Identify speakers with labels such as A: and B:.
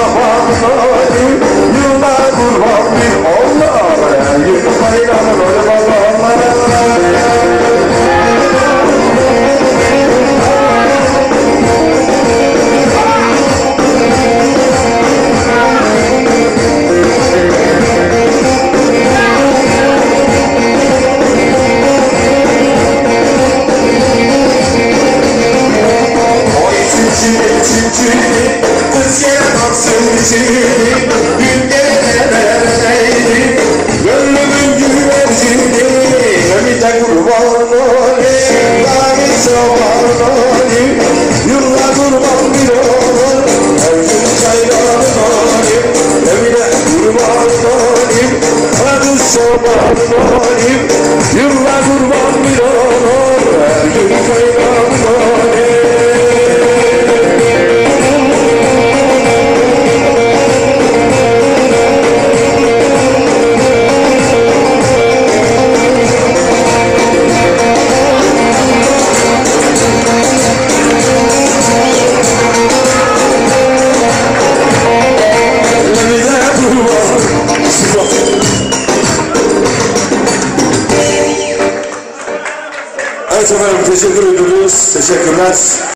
A: zamanları yıllar kurban bir onlar yıkıp hayranı böyle balonlara. Kız yere baksın içini günlerlerdeydi gönlümün güvercini Ömite kurban olayım Lami çoban olayım Yıllar kurban bir olur her gün çaylanın olayım Ömite kurban olayım Kız çoban olayım Yıllar kurban bir olur her gün çaylanın olayım Evet efendim, teşekkür ediyoruz. Teşekkürler.